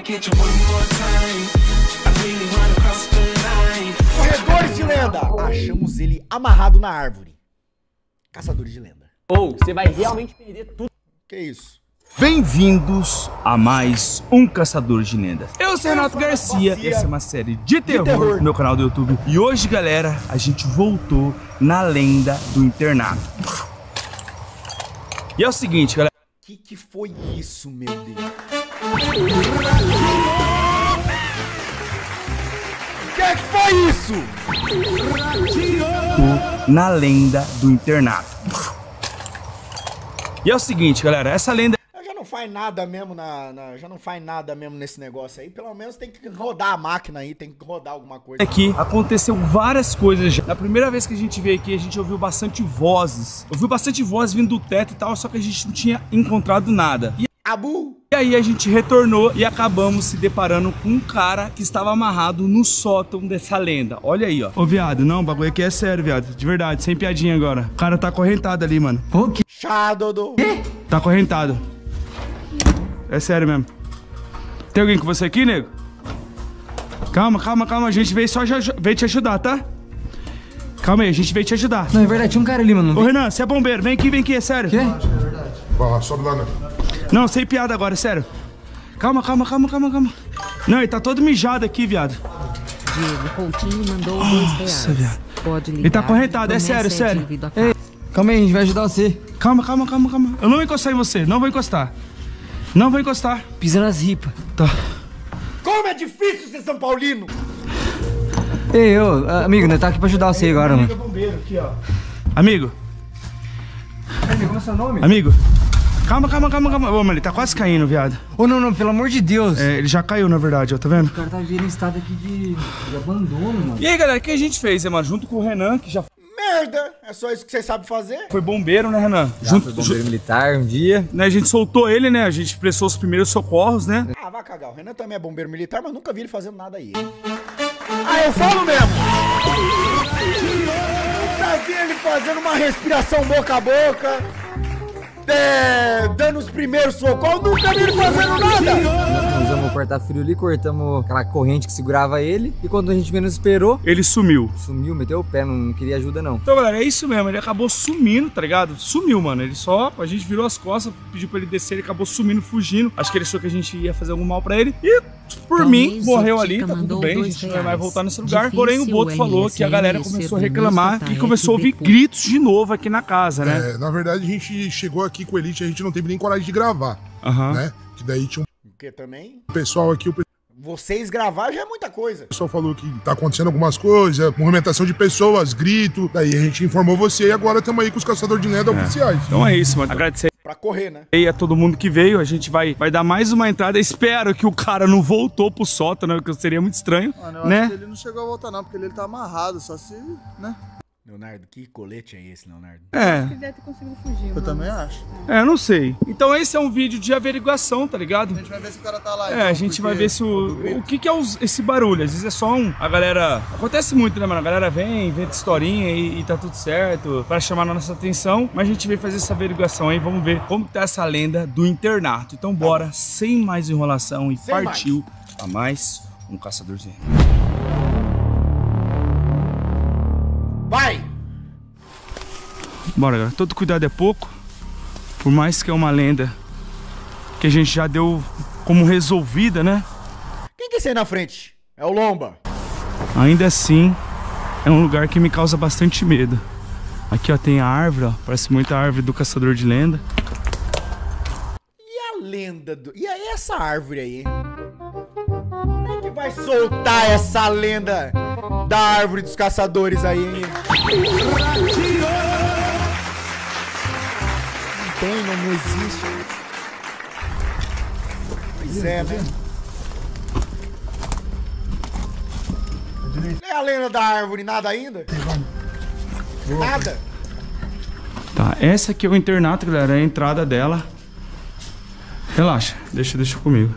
Corredores de lenda! Achamos ele amarrado na árvore. Caçadores de lenda. Ou você vai realmente perder tudo. Que isso? Bem-vindos a mais um Caçador de Lendas. Eu sou Renato Garcia e essa é uma série de terror no meu canal do YouTube. E hoje, galera, a gente voltou na lenda do internato. E é o seguinte, galera. Que foi isso, meu Deus? Que foi isso? Na lenda do internato. E é o seguinte, galera, essa lenda Já não faz nada mesmo já não faz nada mesmo nesse negócio aí. Pelo menos tem que rodar a máquina aí, tem que rodar alguma coisa. aqui aconteceu várias coisas já. Na primeira vez que a gente veio aqui, a gente ouviu bastante vozes. Ouviu bastante voz vindo do teto e tal, só que a gente não tinha encontrado nada. E aí a gente retornou e acabamos se deparando com um cara que estava amarrado no sótão dessa lenda. Olha aí, ó. Ô, viado, não, o bagulho aqui é sério, viado. De verdade, sem piadinha agora. O cara tá acorrentado ali, mano. O que? Shadow. Tá acorrentado. É sério mesmo. Tem alguém com você aqui, nego? Calma. A gente veio só veio te ajudar, tá? Calma aí, a gente veio te ajudar. Não, é verdade, tinha um cara ali, mano. Ô, Renan, você é bombeiro. Vem aqui, é sério. Quê? Vai lá, sobe lá, né? Não, sem piada agora, é sério. Calma. Não, ele tá todo mijado aqui, viado. Diego Coutinho mandou R$2. Viado. Pode ligar. Ele tá acorrentado, é sério. Ei, calma aí, a gente vai ajudar você. Calma. Eu não vou encostar em você, não vou encostar. Pisa nas ripas. Tá. Como é difícil ser São Paulino! Ei, amigo, nós tá aqui pra ajudar você agora, mano. Bombeiro aqui, ó. Amigo. Como é seu nome? Amigo. Calma. Ô, mano, ele tá quase caindo, viado. Ô, não, pelo amor de Deus. É, ele já caiu, na verdade, ó, tá vendo? O cara tá vivendo em estado aqui de abandono, mano. E aí, galera, o que a gente fez, mano? Junto com o Renan, que já Merda! É só isso que vocês sabem fazer? foi bombeiro, né, Renan? Foi bombeiro militar um dia. Né, a gente soltou ele, né? A gente prestou os primeiros socorros, né? Ah, vai cagar. O Renan também é bombeiro militar, mas nunca vi ele fazendo nada aí. Ah, eu falo mesmo! Nunca vi ele fazendo uma respiração boca a boca. Dando os primeiros socorros, nunca vi ele fazendo nada! Nós usamos o corta-frio ali, cortamos aquela corrente que segurava ele. E quando a gente menos esperou, Ele sumiu. sumiu, meteu o pé, não queria ajuda não. Então, galera, é isso mesmo. Ele acabou sumindo, tá ligado? Sumiu, mano. A gente virou as costas, pediu pra ele descer, ele acabou sumindo, fugindo. Acho que ele achou que a gente ia fazer algum mal pra ele. E, por mim, morreu ali, tá tudo bem. A gente não vai voltar nesse lugar. Porém, o Boto falou que a galera começou a reclamar e começou a ouvir gritos de novo aqui na casa, né? É, na verdade, a gente chegou aqui com o Elite, a gente não teve nem coragem de gravar, né? Que daí tinha O que também? um pessoal aqui, o Vocês gravar já é muita coisa. pessoal falou que tá acontecendo algumas coisas, movimentação de pessoas, grito. Daí a gente informou você e agora estamos aí com os caçadores de lenda oficiais. Então é isso, mano. Agradecer Pra correr, né? aí a todo mundo que veio. A gente vai dar mais uma entrada. Espero que o cara não voltou pro sótano, porque seria muito estranho, Mano, eu né? acho que ele não chegou a voltar não, porque ele tá amarrado, só se, né? Leonardo, que colete é esse, Leonardo? É. Ele deve ter conseguido fugir. Eu também acho. É, não sei. Então esse é um vídeo de averiguação, tá ligado? A gente vai ver se o cara tá lá. É, então, a gente vai porque- ver se o que é esse barulho. Às vezes é só a galera... Acontece muito, né, mano? A galera vem, inventa historinha e tá tudo certo pra chamar a nossa atenção. Mas a gente veio fazer essa averiguação aí. Vamos ver como que tá essa lenda do internato. Então bora, sem mais enrolação, e Sem partiu a mais um Caçador de Lendas. Vai! Bora, galera. Todo cuidado é pouco. Por mais que é uma lenda que a gente já deu como resolvida, né? Quem que é esse aí na frente? É o Lomba. Ainda assim, é um lugar que me causa bastante medo. Aqui, ó, tem a árvore, ó. Parece muito a árvore do Caçador de Lenda. E a lenda do... E aí essa árvore aí? Como é que vai soltar essa lenda da árvore dos caçadores aí, hein? Não existe. Pois é, né? É a lenda da árvore, nada ainda? Nada? Tá, essa aqui é o internato, galera. É a entrada dela. Relaxa, deixa comigo.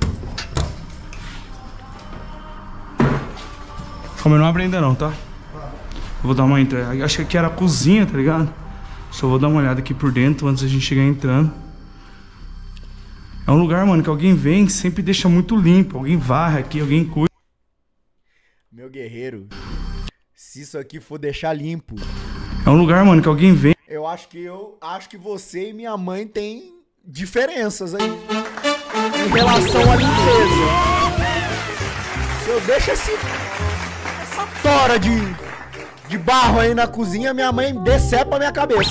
Calma, eu não abro ainda não, tá? Eu vou dar uma entrada. Acho que aqui era a cozinha, tá ligado? Só vou dar uma olhada aqui por dentro antes da gente chegar entrando. É um lugar, mano, que alguém vem, sempre deixa muito limpo. Alguém varre aqui, alguém cuida. Meu guerreiro, se isso aqui for deixar limpo... É um lugar, mano, que alguém vem... Eu acho que você e minha mãe têm diferenças aí em relação à limpeza. Se eu deixo essa tora de barro aí na cozinha, minha mãe decepa a minha cabeça.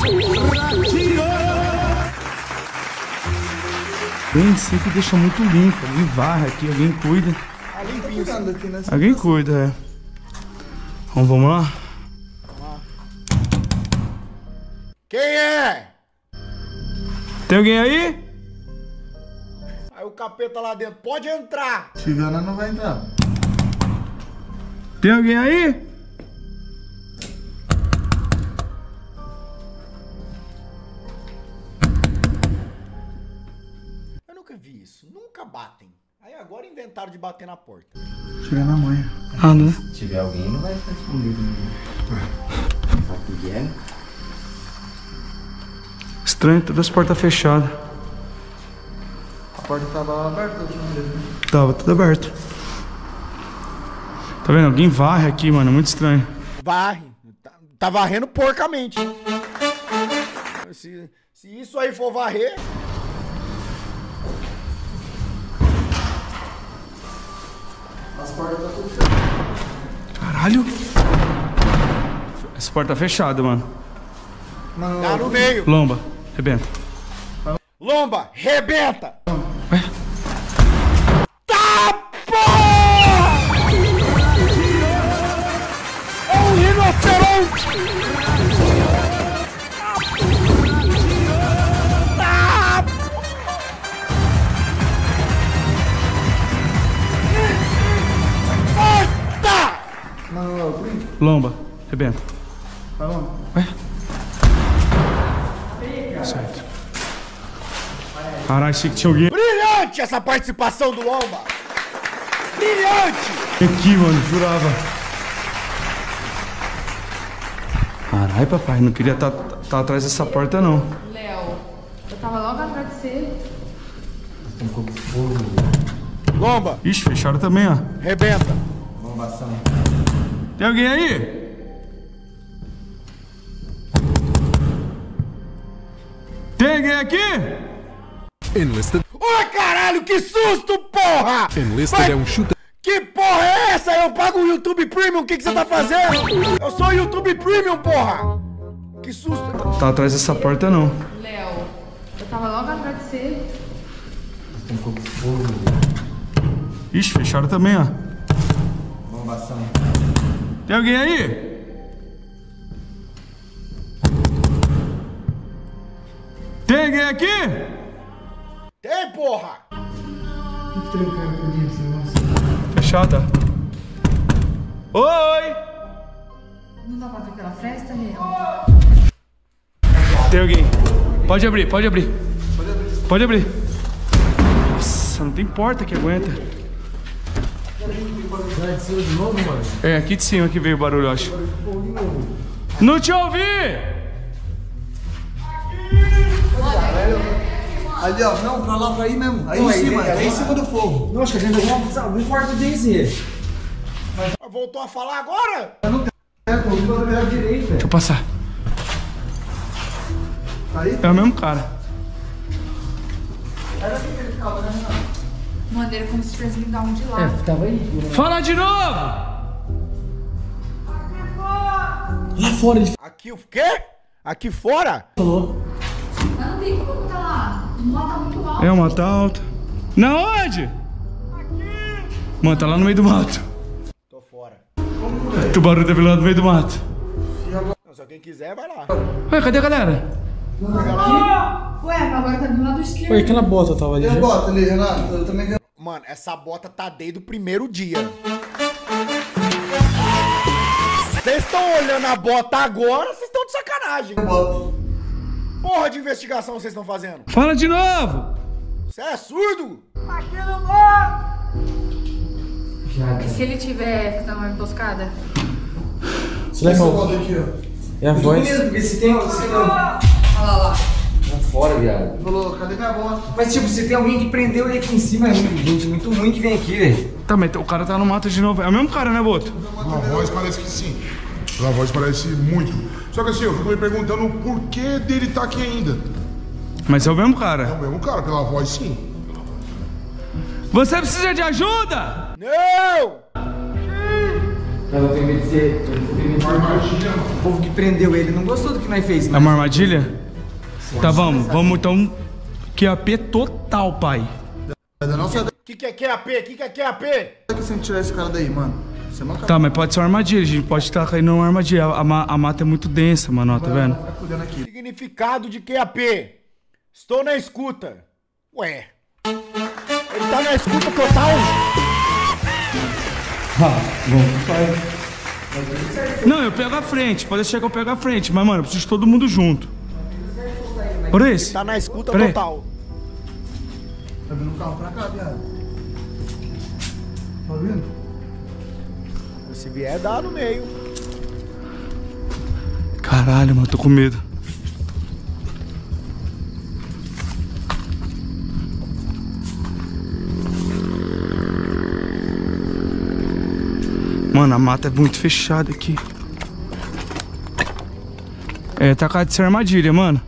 Bem, sempre deixa muito limpo. Alguém varre aqui, alguém cuida. Tá limpinho. Alguém cuida, é. Então, vamos lá? Quem é? Tem alguém aí? Aí o capeta lá dentro, pode entrar. Tigana não vai entrar. Tem alguém aí? Eu nunca vi isso, nunca batem. Aí agora inventaram de bater na porta. Chega na manhã. Ah, né? Se tiver alguém, não vai ficar escondido. Sabe o que é? Estranho, todas as portas fechadas. A porta tava aberta a última vez, né? Tava tudo aberto. Tá vendo? Alguém varre aqui, mano. Muito estranho. Varre. Tá varrendo porcamente. Se isso aí for varrer... As portas tá tudo fechadas. Caralho. Essa porta tá fechada, mano. Tá no meio. Lomba, rebenta. Lomba, rebenta. Ué? Tá, porra! É um rinoceronte! Tá! Puta! Lomba, rebenta. Tá bom. Ué? Certo. Caralho, achei que tinha alguém Brilhante essa participação do Lomba! Brilhante! aqui, mano, jurava. Caralho, papai, não queria estar atrás dessa porta, não. Léo, eu tava logo atrás de você. Lomba, Ixi, fecharam também, ó. rebenta. Tem alguém aí? Tem alguém aqui? Enlisted. Ô caralho, que susto, porra! Enlisted é um shooter. Que porra é essa? Eu pago o YouTube Premium, o que você tá fazendo? Eu sou o YouTube Premium, porra! Que susto! Tá atrás dessa porta, não. Léo, eu tava logo atrás de você. Ixi, fecharam também, ó. Tem alguém aí? Tem alguém aqui? Tem, porra! Fechada. Oi! Não dá pra ver pela fresta, Léo? Tem alguém. Pode abrir, pode abrir. Pode abrir. Nossa, não tem porta que aguenta. É, aqui de cima que veio o barulho, eu acho. Não te ouvi! Ali, ó, não, pra lá, pra aí mesmo. Aí em cima, aí em cima do fogo. Não, acho que a gente deu um quarto desse. Voltou a falar agora? É, tô indo pra lateral direita. Deixa eu passar. Aí? É o mesmo cara. Era assim que ele ficava, né, Renato? Maneira como se tivesse vindo um de lá. Tava aí. Fala de novo! Lá fora ele Aqui o quê? Aqui fora? falou. Mas não tem como tá lá. O nó tá muito alto. É uma tá alta. Na onde? Mano, tá lá no meio do mato. Tô fora. O tubarão tá lá no meio do mato. Não, só quem quiser vai lá. Ué, cadê a galera? Ué, agora tá do lado esquerdo. Oi, aquela bota tava ali. E a bota ali, Renato? Eu também quero. Mano, essa bota tá desde o primeiro dia. Vocês estão olhando a bota agora, vocês estão de sacanagem. Bota. Porra de investigação vocês estão fazendo? Fala de novo! Você é surdo? E se ele tiver fazendo uma emboscada? Você leva Essa o... bota aqui, ó. É a voz. Porque se tem. Olha lá. fora, viado. Falou, cadê minha bola? Mas tipo, se tem alguém que prendeu ele aqui em cima, é gente muito ruim que vem aqui, velho. Tá, mas o cara tá no mato de novo. É o mesmo cara, né, Boto? Pela voz parece que sim. Pela voz parece muito. Só que assim, eu fico me perguntando o porquê dele tá aqui ainda. Mas é o mesmo É cara. o mesmo cara, pela voz sim. Você precisa de ajuda? Não! Eu tenho medo de ser. Uma armadilha, mano. O povo que prendeu ele não gostou do que nós fez, É né? uma armadilha? Tá, vamos então. QAP total, pai. Não sai Que é QAP? Que é QAP? daqui sem tirar esse cara daí, mano. Você não Tá, mas pode ser uma armadilha. A gente pode estar caindo numa armadilha. A mata é muito densa, mano, ó, tá vendo? ficar cuidando aqui. Significado de QAP. Estou na escuta. Ué. Ele tá na escuta total? Não, eu pego a frente. Pode deixar que eu pego a frente. Mas, mano, eu preciso de todo mundo junto. Por isso? Tá na escuta Peraí. total. Tá vindo um carro pra cá, viado. Tá vendo? Se vier, dá no meio. Caralho, mano, tô com medo. Mano, a mata é muito fechada aqui. É, tá cara de ser armadilha, mano.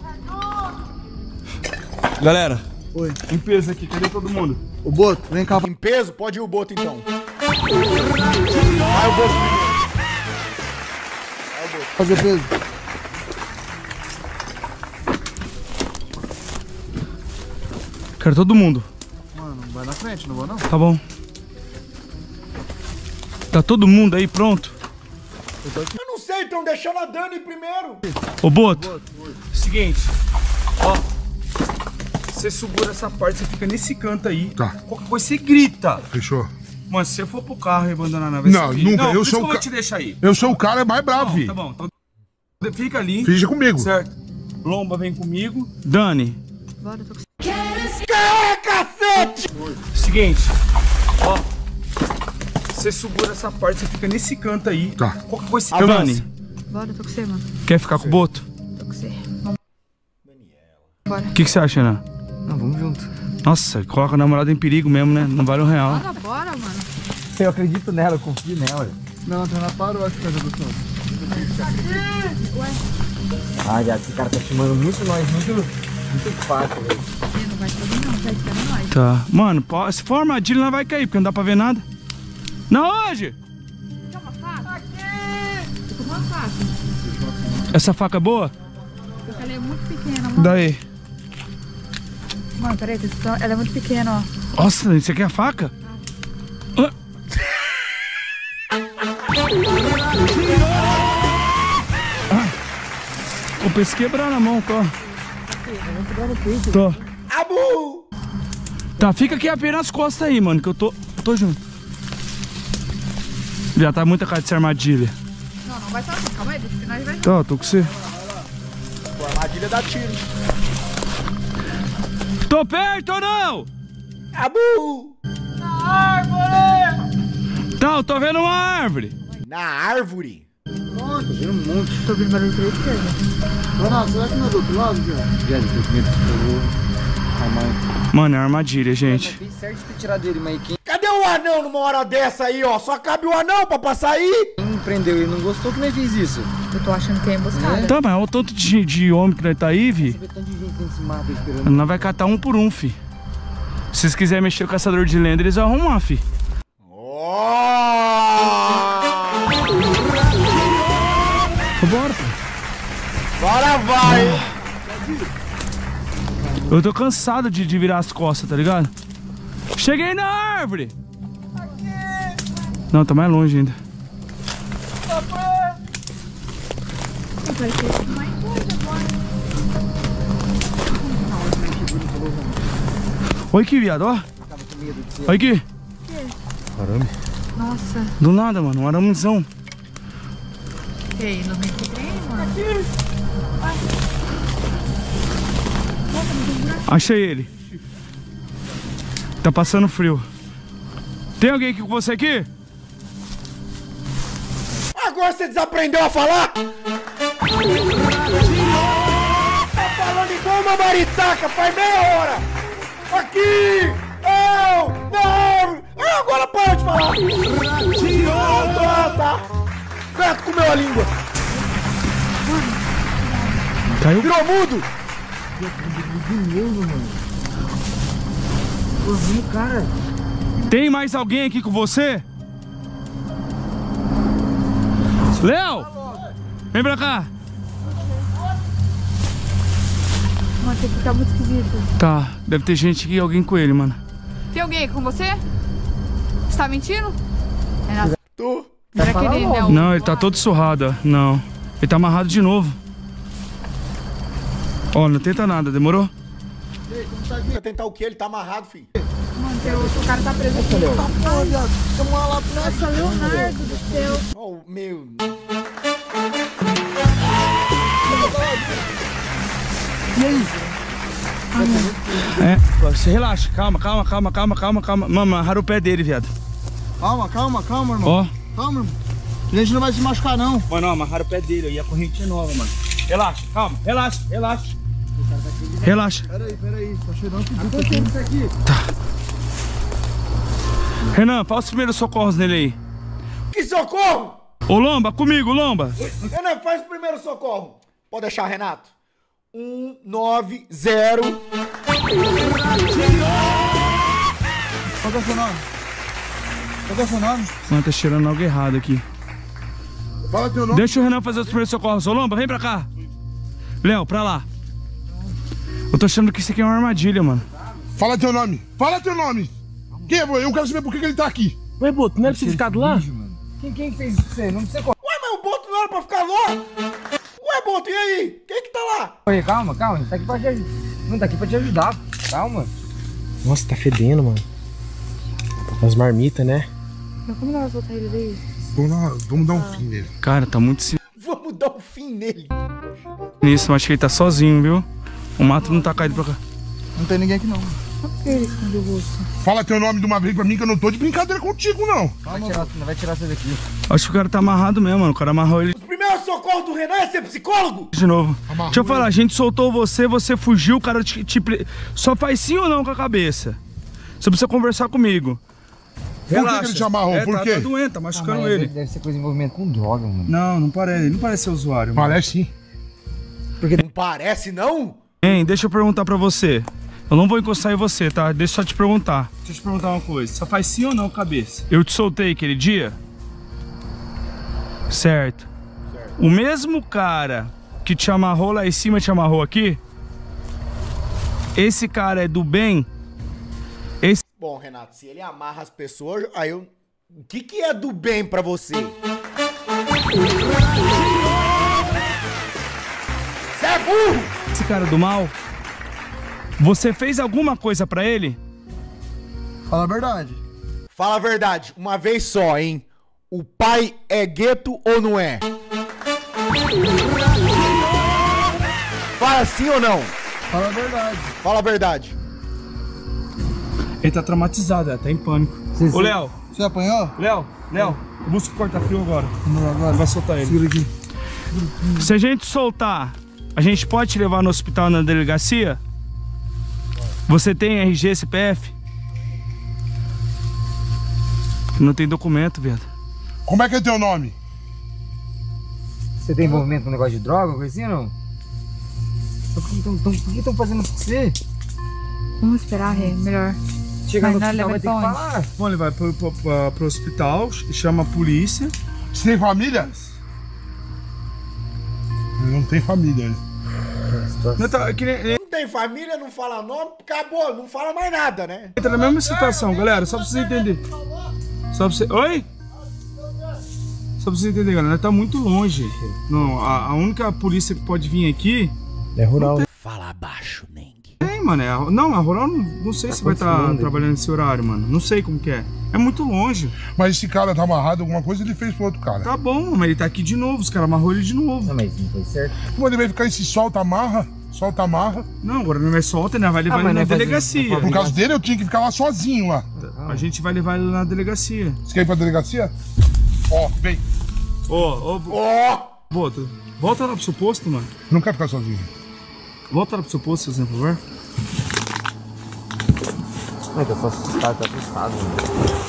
Galera, Oi. limpeza aqui, cadê todo mundo? O Boto, vem cá. Em peso? Pode ir o Boto então. Vai o Boto primeiro. Fazer peso. Quero todo mundo. Mano, vai na frente, não vou não? Tá bom. Tá todo mundo aí pronto? Eu não sei, estão deixando a Dani primeiro. Ô, Boto, seguinte, ó, você segura essa parte, você fica nesse canto aí. Tá. Qualquer coisa você grita. Fechou? Mano, se você for pro carro e abandonar a nave, Não, você grita. nunca, eu por isso sou que o eu vou ca- te deixar aí. Eu sou o cara mais bravo, Não, vi. tá bom, então fica ali, Finge comigo. certo? Lomba vem comigo. Dani, Bora, eu tô com Cacete! seguinte, ó, você segura essa parte, você fica nesse canto aí. Tá. Qualquer coisa você... Avança. Dani, Bora, eu tô com você, mano. quer ficar com o Boto? Tô com você. Vamos. Bora. O que você acha, Ana? Não, vamos junto. Nossa, coloca a namorada em perigo mesmo, né? Não vale um real. Bora, mano. Eu acredito nela, eu confio nela. Não, tá na parou, acho que faz a adoção. Ah, viado, esse cara tá chamando muito nós, muito fácil, velho. Ih, não vai fazer não, tá esperando nós. Tá. Mano, se for armadilha, não vai cair, porque não dá pra ver nada. Não, hoje! Quer uma faca? Tô com uma faca. Essa faca é boa? Porque ela é muito pequena, mano. Daí. Mano, peraí, ela é muito pequena, ó. Nossa, você quer a faca? Ah. O peso quebrar na mão, tô. Tô. Abu! Tá, fica aqui apenas nas costas aí, mano, que eu tô junto. Já tá muita cara de ser armadilha. Não, não vai estar não. Calma aí, deixa que nós vai. Tô com você. Pô, a armadilha dá tiro. Tô perto ou não? Abu! Tá, eu tô vendo uma árvore. Na árvore? Tô ouvindo barulho pra esquerda. Ronaldo, será que não é do outro lado, viado? Viado, eu tenho medo que eu vou. Mano, é armadilha, gente. Fez certo de ter tirado dele, mas Cadê o anão numa hora dessa aí, ó? Só cabe o anão pra passar aí? quem prendeu ele não gostou que nós fez isso. Eu tô achando que é emboscada. Tá, mas olha o tanto de homem que nós tá aí, vi. Você vê tanto de gente dentro desse mato aí esperando. Nós vai catar um por um, fi. Se vocês quiserem mexer o caçador de lenda, eles vão arrumar, fi. Bora, pô. Bora vai! Eu tô cansado de virar as costas, tá ligado? Cheguei na árvore! Não, tá mais longe ainda. Olha aqui, viado, ó. Olha aqui. Arame. Nossa. Do nada, mano, um aramezão. E aí, não vem que trem, mano? Achei ele. Tá passando frio. Tem alguém aqui com você aqui? Agora você desaprendeu a falar? Tá falando igual uma na maritaca faz meia hora! Aqui! Não! Agora para de falar! Tá! Gato comeu a língua! Caiu? Virou mudo! Cara. Tem mais alguém aqui com você? Léo! Vem pra cá! Mano, tem que ficar muito esquisito. Tá, deve ter gente aqui, alguém com ele, mano. Tem alguém aqui com você? Você tá mentindo? Renato. Tô. Será que ele é o... Não, ele tá todo surrado, ó. Não. Ele tá amarrado de novo. Ó, não tenta nada, demorou? Vai tentar o quê? Ele tá amarrado, filho. Mano, o cara tá preso aqui. Nossa, Leonardo do céu. Ó, meu... E aí? Você relaxa, calma. Mano, amarraram o pé dele, viado. Calma, irmão. Ó. Calma, irmão. A gente não vai se machucar, não. Mano, amarraram o pé dele aí, a corrente é nova, mano. Relaxa, calma, relaxa. Relaxa. Peraí. Tá cheirando tudo isso aqui. Tá. Renan, faz os primeiros socorros nele aí. Que socorro? Ô, Lomba, comigo, Lomba. Renan, faz o primeiro socorro. Pode deixar, Renato. 190. Qual é o seu nome? Mano, tá cheirando algo errado aqui. Fala teu nome. Deixa o Renan fazer os primeiros socorros. Ô, Lomba, vem pra cá. Léo, pra lá. Eu tô achando que isso aqui é uma armadilha, mano. Fala teu nome. Quem é? Eu quero saber por que ele tá aqui. Ué, Boto, não é pra você ficar lá? Quem fez isso aí? Não precisa correr. Ué, mas o Boto não era pra ficar lá? Ué, Boto, e aí? Quem é que tá lá? Calma, a gente tá aqui pra te ajudar. Não, tá aqui pra te ajudar. Calma. Nossa, tá fedendo, mano. As marmitas, né? Mas como nós vamos soltar ele daí? Vamos dar um fim nele. Cara, tá muito Vamos dar um fim nele. sinistro, mas acho que ele tá sozinho, viu? O mato não tá caído pra cá. Não tem ninguém aqui, não. Por que ele escondeu o rosto? Fala teu nome de uma vez pra mim que eu não tô de brincadeira contigo, não. Vai tirar você daqui. Acho que o cara tá amarrado mesmo, mano. O cara amarrou ele Os primeiros socorros do Renan é ser psicólogo? de novo. Amarrou Deixa eu falar, a gente soltou você fugiu, o cara só faz sim ou não com a cabeça. Você precisa conversar comigo. Por que ele te amarrou? Por quê? Tá doente, tá machucando ele. Deve ser coisa de envolvimento com droga, mano. Não parece. Ele não parece ser usuário. Mano. Parece sim. Não parece, não? Hein, deixa eu perguntar pra você. Eu não vou encostar em você, tá? Deixa eu só te perguntar. Deixa eu te perguntar uma coisa. Só faz sim ou não com a cabeça? Eu te soltei aquele dia? Certo. O mesmo cara que te amarrou lá em cima te amarrou aqui? Esse cara é do bem? Bom, Renato, se ele amarra as pessoas, aí eu... O que é do bem pra você? Você é burro! Esse cara do mal? Você fez alguma coisa pra ele? Fala a verdade. Fala a verdade, uma vez só, hein? O pai é gueto ou não é? Fala sim ou não? Fala a verdade. Fala a verdade. Ele tá traumatizado, tá em pânico. Ô, Léo, Você apanhou? Léo, busca o corta-frio agora. Agora. Vai soltar ele. Segura aqui. Se a gente soltar, a gente pode te levar no hospital, na delegacia? Você tem RG, CPF? Não tem documento, viado. Como é que é teu nome? Você tem envolvimento com negócio de droga, coisa assim ou não? Por que estão fazendo isso com você? Vamos esperar, Rê, melhor. Chega no Mas hospital, vai ter que leva pra falar. Bom, ele vai pro hospital, chama a polícia. Você tem família? Não tem família. Não, tá, é que nem- Não tem família, não fala nome, acabou, não fala mais nada, né? entra na mesma situação, galera, só pra você entender. Só pra você... Oi? Só pra você entender, galera, tá muito longe. Não, a única polícia que pode vir aqui... É rural. Fala abaixo, Neng. Tem, mano, a rural não sei se vai estar trabalhando nesse horário, mano. Não sei como que é. É muito longe. Mas esse cara tá amarrado, alguma coisa ele fez pro outro cara. Tá bom, mas ele tá aqui de novo, os caras amarrou ele de novo. Não, mas não foi certo. Como ele vai ficar esse solta, amarra? Não, agora não vai solta, né? Vai levar ele mas na não vai fazer- delegacia. não Por causa dele eu tinha que ficar lá sozinho lá. A gente vai levar ele na delegacia. Você quer ir pra delegacia? Ó, vem. Ô, Ó! Boto, volta lá pro seu posto, mano. Não quero ficar sozinho. Volta lá pro seu posto, por favor. Ai, que eu tô assustado, tô assustado, mano.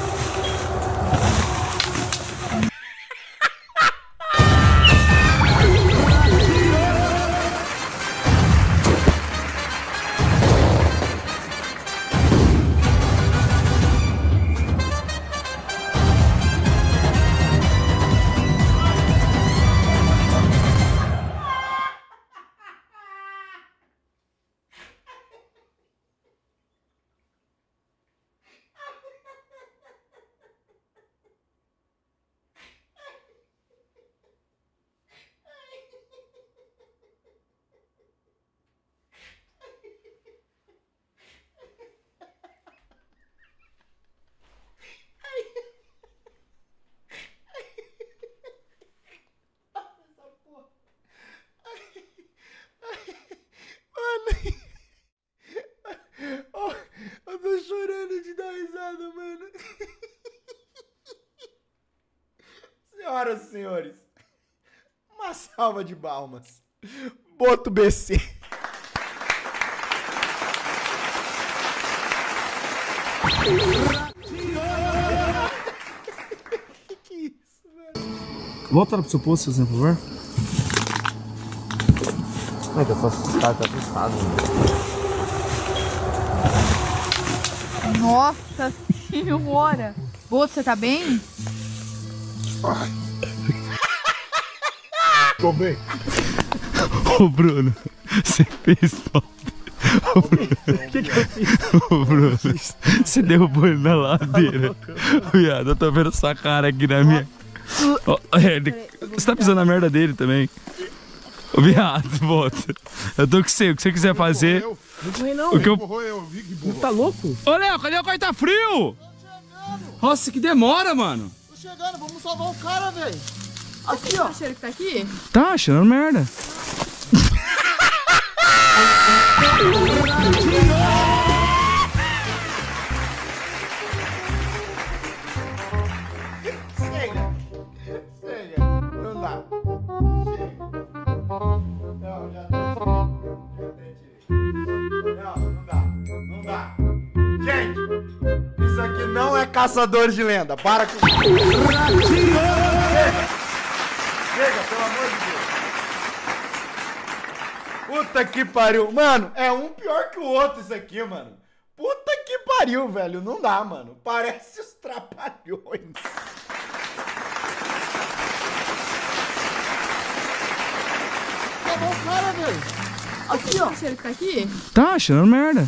Eu tô chorando de dar risada, mano. Senhoras e senhores, uma salva de palmas. Boto BC. Que isso, velho? Volta lá pro seu posto, por favor. Ai, que eu tô assustado, tô assustado, mano. Nossa senhora! Boto, você tá bem? Tô bem. Ô Bruno, você fez falta. Ô Bruno, o que eu fiz? Ô Bruno, você derrubou ele na ladeira. Viado, eu tô vendo sua cara aqui na minha. Você tá pisando na merda dele também. Ô viado, volta. Eu tô com você, o que você quiser fazer. Não corri não. O que eu... Não tá louco? Ô Léo, cadê o corta frio? Nossa, que demora, mano. Tô chegando, vamos salvar o cara, velho. Aqui, ó. O cheiro que tá aqui? Tá achando merda. Chega. Não dá. Não, já tá. Não dá. Gente, isso aqui não é caçadores de lenda. Para com isso. Chega, pelo amor de Deus. Puta que pariu. Mano, é um pior que o outro isso aqui, mano. Puta que pariu, velho. Não dá, mano. Parece os Trapalhões. Acabou o cara, velho. Aqui, ó. O cheiro que tá aqui? Tá achando merda.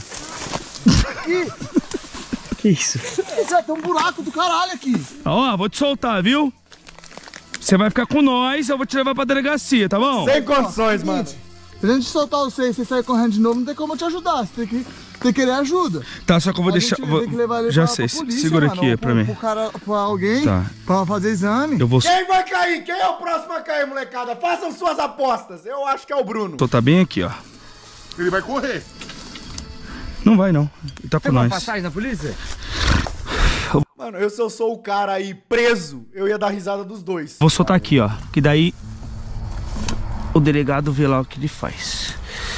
Que isso? Tem um buraco do caralho aqui. Ó, vou te soltar, viu? Você vai ficar com nós, eu vou te levar pra delegacia, tá bom? Sem condições, mano. Se a gente soltar você e você sair correndo de novo, não tem como eu te ajudar. Você tem que querer ajuda. Tá, só que eu vou deixar... Tem que levar ele já pra sei, polícia, segura mano, aqui ou pra mim. Pra alguém, Tá. pra fazer exame. Eu vou... Quem vai cair? Quem é o próximo a cair, molecada? Façam suas apostas. Eu acho que é o Bruno. Tá bem aqui, ó. Ele vai correr. Não vai, não. Ele tá com Tem uma nós. passagem na polícia? Mano, se eu sou o cara aí preso, eu ia dar risada dos dois. Vou soltar aqui, ó. Que daí o delegado vê lá o que ele faz.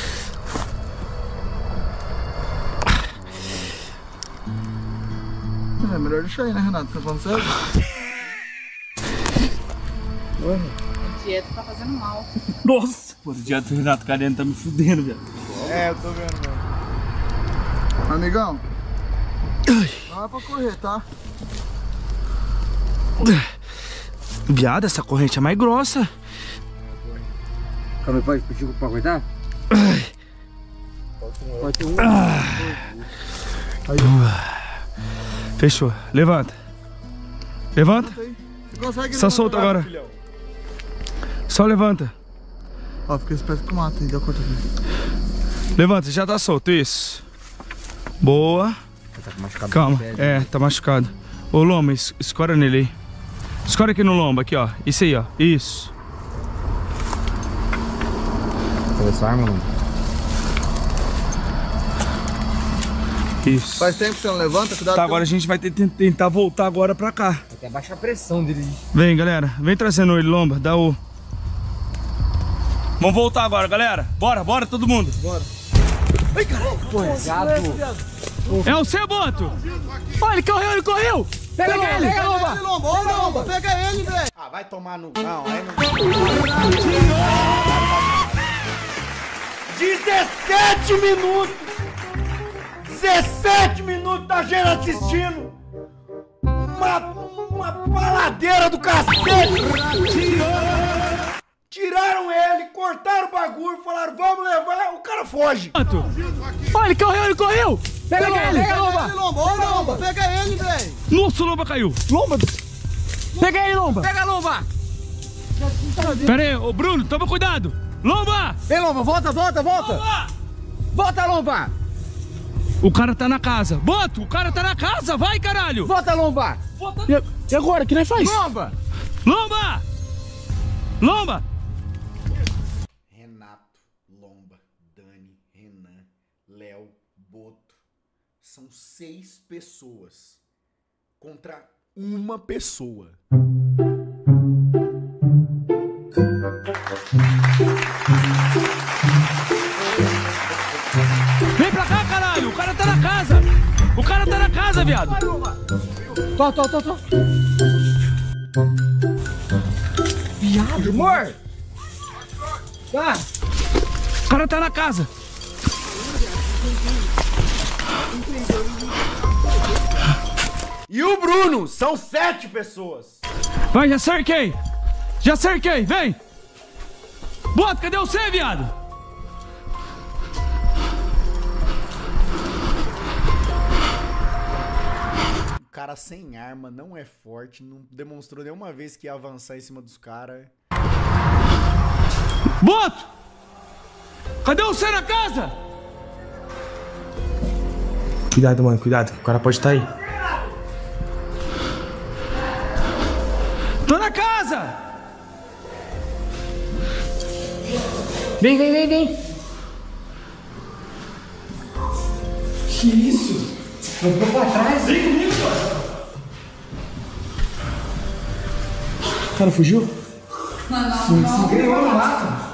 É melhor deixar aí, né, Renato? Tá falando sério? A dieta tá fazendo mal. Nossa! Pô, o dieta do Renato Careno tá me fudendo, velho. É, eu tô vendo mesmo. Amigão, não é pra correr, tá? Viado, essa corrente é mais grossa. Calma aí, pode pedir pra aguentar? Pode ter um. Fechou. Levanta. Levanta. Você consegue Só solta agora. Filhão. Só levanta. Ó, fica esperto com o mato aí, dá conta aqui. Levanta, já tá solto, isso. Boa. Tá machucado. Calma, tá machucado. Ô, lomba, escora nele aí. Escora aqui no lombo, aqui, ó. Isso aí, ó. Isso. Cadê essa arma, mano? Isso. Faz tempo que você não levanta, cuidado. Tá, agora a gente vai tentar voltar agora pra cá. Até baixa a pressão dele. Vem, galera. Vem trazendo ele, lomba. Dá o... Vamos voltar agora, galera. Bora, bora todo mundo. Bora. Ai, caralho. É o Ceboto. Olha, ele correu, ele correu. Pega ele, pega ele, Lomba, pega ele, velho. Ah, vai tomar no... Não, aí não... 17 minutos! 17 minutos da gente assistindo! Uma baladeira do cacete! Tiraram ele, cortaram o bagulho, falaram, vamos levar, o cara foge! Olha, ele correu, ele correu! Pega ele, Lomba, pega ele, velho! Nossa, o Lomba caiu! Lomba! Pega ele, Lomba! Pega, Lomba! Pera aí, ô Bruno, toma cuidado! Lomba! Vem, Lomba, volta! Lomba! Volta, Lomba! O cara tá na casa. Boto, o cara tá na casa, vai, caralho! Volta, Lomba! E agora, o que nós faz? Lomba! Lomba! Lomba! Renato, Lomba, Dani, Renan, Léo, Boto. São 6 pessoas contra uma pessoa. Vem pra cá, caralho! O cara tá na casa! O cara tá na casa, viado! Tô. Viado, amor! Tá! O cara tá na casa! E o Bruno, são 7 pessoas. Vai, já cerquei! Já cerquei, vem! Bota, cadê você, viado? O cara sem arma, não é forte, não demonstrou nenhuma vez que ia avançar em cima dos caras. Boto! Cadê você na casa? Cuidado, mano, cuidado, que o cara pode estar aí. Tô na casa! Vem! Que isso? Eu vou pra trás. Vem comigo, cara! O cara fugiu? Se ganhou no mato.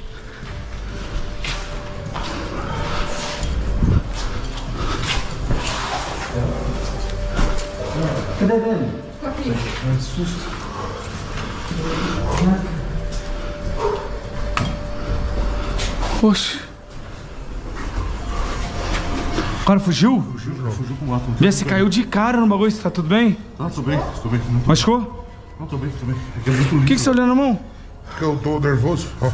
Cadê Dani? Tô aqui. Que susto. Poxa. O cara fugiu? Fugiu pro mato. Vê se caiu de cara no bagulho, tá tudo bem? Ah, tô bem. Machucou? Não, tô bem. É que é muito lindo. O que você olhou na mão? Porque eu tô nervoso. Ó.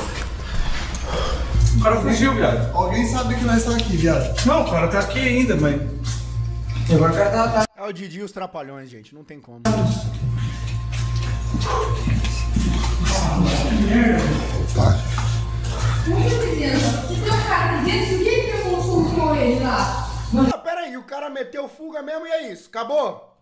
O cara fugiu, viado. Alguém sabe que nós estamos aqui, viado. Não, o cara tá aqui ainda, mas... E agora o cara tá... É o Didi e os Trapalhões, gente, não tem como. Tá. Se tem um cara aqui dentro, por que eu não soltou ele lá? Ah, pera aí, o cara meteu fuga mesmo e é isso, acabou?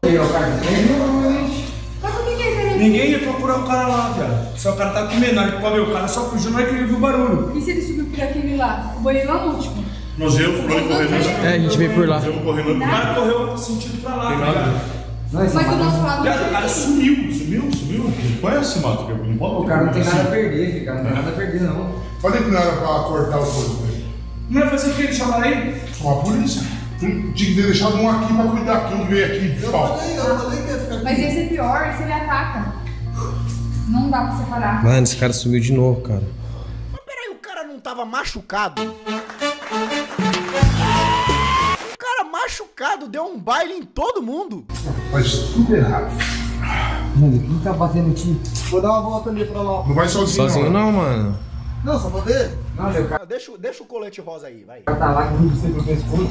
Mas por que ele... Ninguém ia procurar o cara lá, viado. Só o cara tá comendo, na hora que pode ver, o cara só fugiu na hora que ele viu o barulho. E se ele subiu por aquele lá? O banheiro lá no último? Nós viemos correndo. É, a gente veio por lá. O cara correu sentido pra lá, viado. Mas do nosso lado... Viado, o cara sumiu. Sumiu. Conhece esse mato? Não pode. O cara não tem nada a perder, cara. Não tem nada a perder, não. Falei que não era pra cortar o corpo dele. Não ia fazer o que? Ele chamaram aí? Só a polícia. Tinha que ter deixado um aqui pra cuidar quem veio aqui. Eu falei que ia ficar aqui. Mas ia ser pior se ele ataca. Não dá pra separar. Mano, esse cara sumiu de novo, cara. Mas pera aí, o cara não tava machucado? O cara machucado deu um baile em todo mundo. Faz tudo errado. Mano, quem tá batendo aqui? Vou dar uma volta ali pra lá. Não vai sozinho, Sozinho não, mano. Não, só pra ver. Não, o cara Deixa o colete rosa aí, vai. tá lá com você pro pescoço.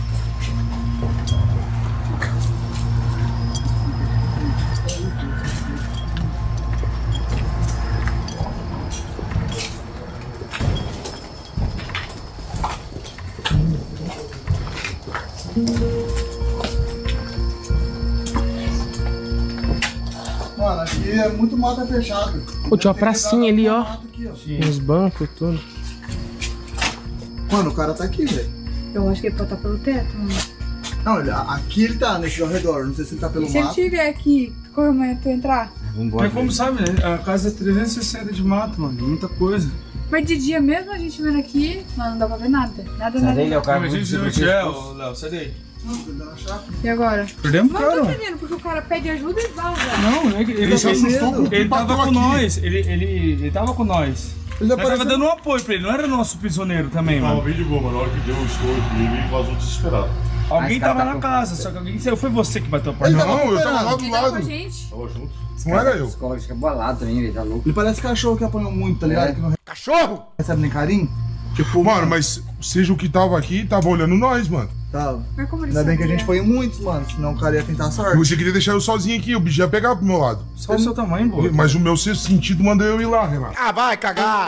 Mano, aqui é muito mata fechado. Pô, tinha uma pracinha ali, ó. Aqui, ó. Uns bancos e tudo. Mano, o cara tá aqui, velho. Eu acho que ele pode estar pelo teto. Não, aqui ele tá, nesse ao redor. Não sei se ele tá pelo E se ele mato. estiver aqui, como é tu entrar? É como sabe, né? A casa é 360 de mato, mano. Muita coisa. Mas de dia mesmo a gente vendo aqui, não dá pra ver nada. Nada, Sai nada. daí, Léo, cara. A gente não tinha, Léo, sai daí. E agora? Perdemos o Não cara. tô entendendo, porque o cara pede ajuda e vaza. Não, ele se assustou com o que ele tava bateu com aqui. nós. Ele tava com nós. Ele tava dando um apoio pra ele, não era nosso prisioneiro também, mano. Tava bem de boa, mano. Na hora que deu o estouro ele vazou desesperado. Alguém tava na casa, só que alguém saiu. Foi você que bateu a porta. Não, eu tava lá do lado. Tava junto. Não era eu. O psicólogo fica bolado também, ele tá louco. Ele parece cachorro que apanhou muito, tá ligado? Que não Cachorro! recebe nem carinho. Tipo, mano, mas seja o que tava aqui, tava olhando nós, mano. Tava. Mas como ele Ainda bem que a sabia? gente foi em muitos, mano. Senão o cara ia tentar a sorte. Você queria deixar eu sozinho aqui, o bicho ia pegar pro meu lado. Só o seu tamanho, boa. Mas o meu sexto sentido mandou eu ir lá, Renato. Ah, vai cagar!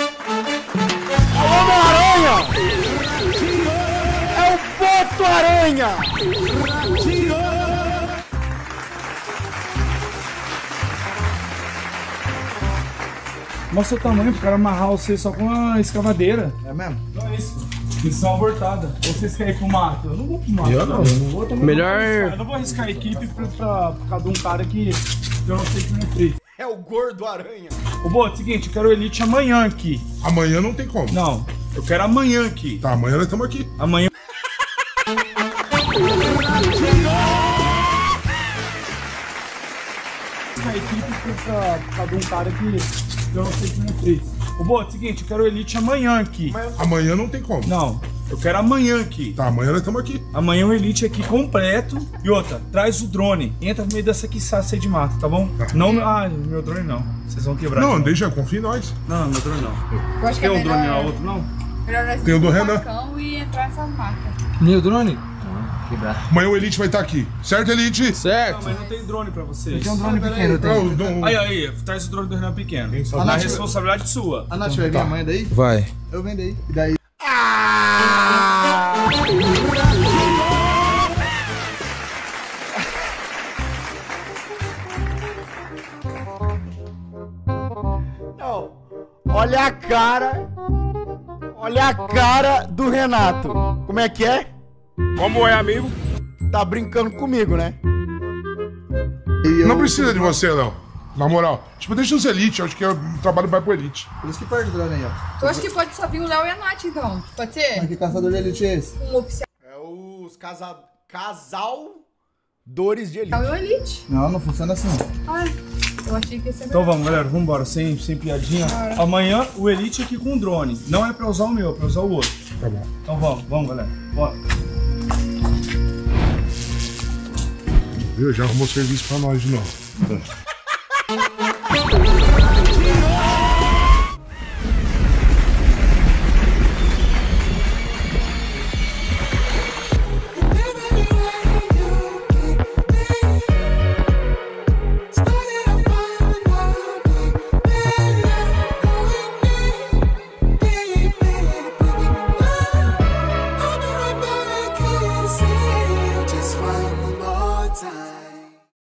Homem-Aranha! É o Boto-Aranha! Mostra o tamanho pro cara amarrar você só com a escavadeira. É mesmo? Não é isso. Missão abortada. Ou vocês querem ir pro mato? Eu não vou pro mato. Eu não vou também. Melhor- Eu não vou arriscar a equipe por causa de um cara que eu não sei que não é feito. É o Gordo-Aranha. Ô, Boto, seguinte, eu quero o Elite amanhã aqui. Amanhã não tem como. Não, eu quero amanhã aqui. Tá, amanhã nós estamos aqui. Amanhã. A equipe por causa de um cara que eu não sei que não é feito. Ô, Boto, seguinte, eu quero o Elite amanhã aqui. Amanhã não tem como. Não, eu quero amanhã aqui. Tá, amanhã nós estamos aqui. Amanhã o Elite aqui completo. E outra, traz o drone. Entra no meio dessa quiçaça aí de mato, tá bom? Não, meu drone não. Vocês vão quebrar. Não, deixa, confia em nós. Não, meu drone não. Eu acho que Tem é um drone lá, melhor, outro não? melhor nós Tem o do ir pro Renan. facão e entrar nessa mata. Nem o drone? Quebrar. Amanhã o Elite vai estar aqui. Certo, Elite? Certo. Não, mas não tem drone pra vocês. Tem um drone pequeno, eu tenho. Não, Aí, traz o drone do Renan pequeno. só Na Nath- responsabilidade sua. A Nath vai vir amanhã daí? Vai. Eu venho daí. E daí? Não. Olha a cara. Olha a cara do Renato. Como é que é? Como é, amigo? Tá brincando comigo, né? E eu- não precisa de você, Léo. Na moral. Tipo, deixa os Elite. Eu acho que o trabalho vai pro Elite. Por isso que perde o drone aí, ó. Eu acho que pode só vir o Léo e a Nath, então. Pode ser? Mas que caçador de elite é esse? Um oficial É os casaldores de elite. e o Elite. Não, não funciona assim. Ah, eu achei que ia ser Então melhor. vamos, galera, vamos embora, sem piadinha. Amanhã o Elite aqui com o drone. Não é pra usar o meu, é pra usar o outro. Tá bom. Então vamos, galera. Bora. Viu? Já arrumou serviço pra nós de novo.